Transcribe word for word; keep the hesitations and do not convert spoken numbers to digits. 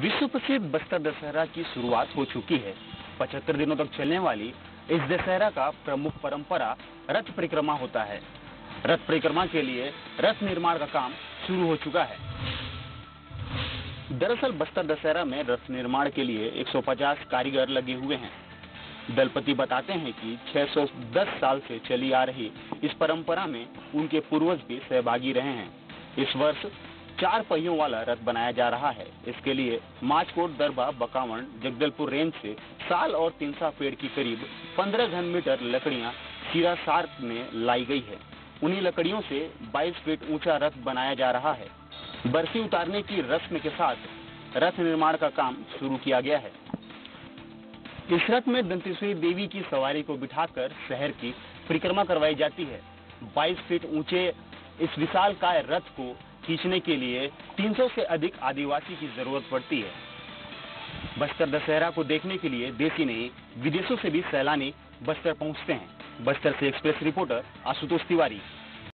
विश्व प्रसिद्ध बस्तर दशहरा की शुरुआत हो चुकी है। पचहत्तर दिनों तक चलने वाली इस दशहरा का प्रमुख परंपरा रथ परिक्रमा होता है। रथ परिक्रमा के लिए रथ निर्माण का काम शुरू हो चुका है। दरअसल बस्तर दशहरा में रथ निर्माण के लिए एक सौ पचास कारीगर लगे हुए हैं। दलपति बताते हैं कि छह सौ दस साल से चली आ रही इस परंपरा में उनके पूर्वज भी सहभागी रहे हैं। इस वर्ष चार पहियों वाला रथ बनाया जा रहा है। इसके लिए माचकोट, दरबा, बकावंड, जगदलपुर रेंज से साल और तिनसा पेड़ की करीब पंद्रह घन मीटर लकड़ियां सिरासार में लाई गई है। उन्हीं लकड़ियों से बाईस फीट ऊंचा रथ बनाया जा रहा है। बरसी उतारने की रस्म के साथ रथ निर्माण का काम शुरू किया गया है। इस रथ में दंतेश्वरी देवी की सवारी को बिठाकर शहर की परिक्रमा करवाई जाती है। बाईस फीट ऊंचे इस विशालकाय रथ को खींचने के लिए तीन सौ से अधिक आदिवासी की जरूरत पड़ती है। बस्तर दशहरा को देखने के लिए देशी नहीं विदेशों से भी सैलानी बस्तर पहुंचते हैं। बस्तर से एक्सप्रेस रिपोर्टर आशुतोष तिवारी।